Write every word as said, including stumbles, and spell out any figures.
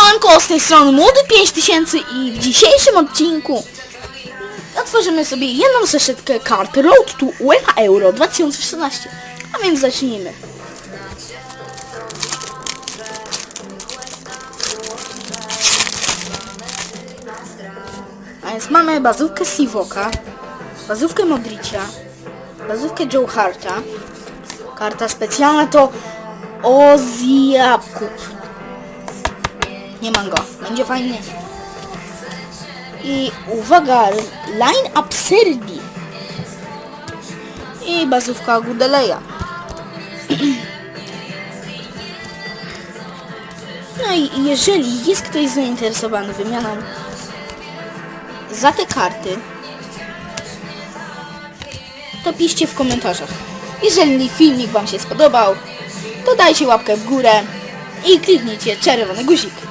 Siemanko, z tej strony Młody pięć tysięcy i w dzisiejszym odcinku otworzymy sobie jedną zeszytkę kart Road to UEFA Euro dwa tysiące szesnaście. A więc zacznijmy. A więc mamy bazówkę Sivoka, bazówkę Modricia, bazówkę Joe Harta. Karta specjalna to Oziaku. Nie mam go, będzie fajnie. I uwaga, line up Serbi. I bazówka Gudeleja. No i jeżeli jest ktoś zainteresowany wymianą za te karty, to piszcie w komentarzach. Jeżeli filmik wam się spodobał, to dajcie łapkę w górę i kliknijcie czerwony guzik.